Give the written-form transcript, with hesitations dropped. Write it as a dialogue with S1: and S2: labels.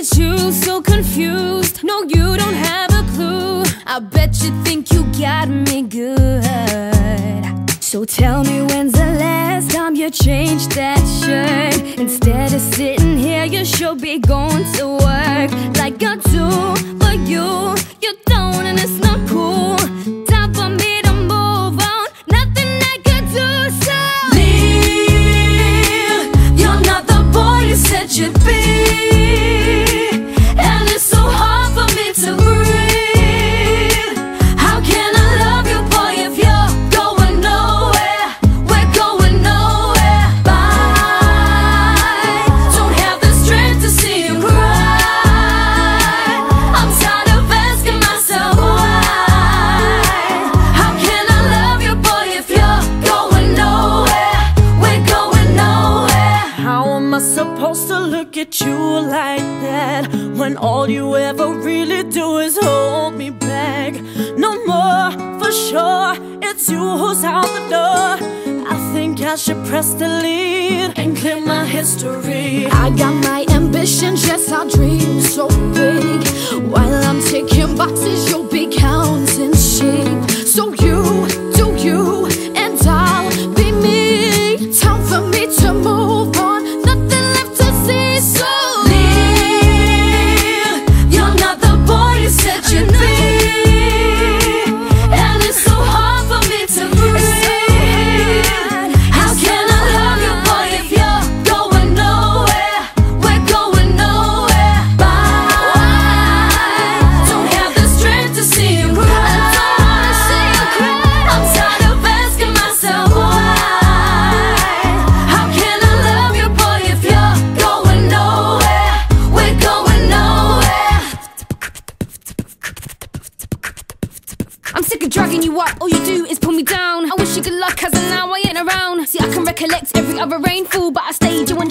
S1: at you, so confused. No, you don't have a clue. I bet you think you got me good. So tell me, when's the last time you changed that shirt? Instead of sitting here, you should be going to work like I do. But you don't, and it's not cool. Time for me to move on, nothing I could do. So leave, you're not the boy you said you'd be. And it's so hard for me to breathe. How can I love you, boy, if you're going nowhere? We're going nowhere. Bye. Don't have the strength to see you cry. I'm tired of asking myself why. How can I love you, boy, if you're going nowhere? We're going nowhere.
S2: How am I supposed to look at you like that when all you ever really do is hold me back? No more, for sure, it's you who's out the door. I think I should press delete and clear my history.
S3: I got my ambitions, yes, I dream so big. While I'm ticking boxes, you'll be counting sheep. So you do you, and I'll be me. Time for me to move on, nothing left to see. So
S1: leave, you're not the boy you said you'd be. And it's so hard for me to breathe. How can I love you, boy, if you're going nowhere? We're going nowhere. Bye. Don't have the strength to see you cry. I'm tired of asking myself why. How can I love you, boy, if you're going nowhere? We're going nowhere. I'm sick of dragging you up, all you do is pull me down. I wish you good luck, cause now I ain't around. See, I can recollect every other rainfall, but I stayed you on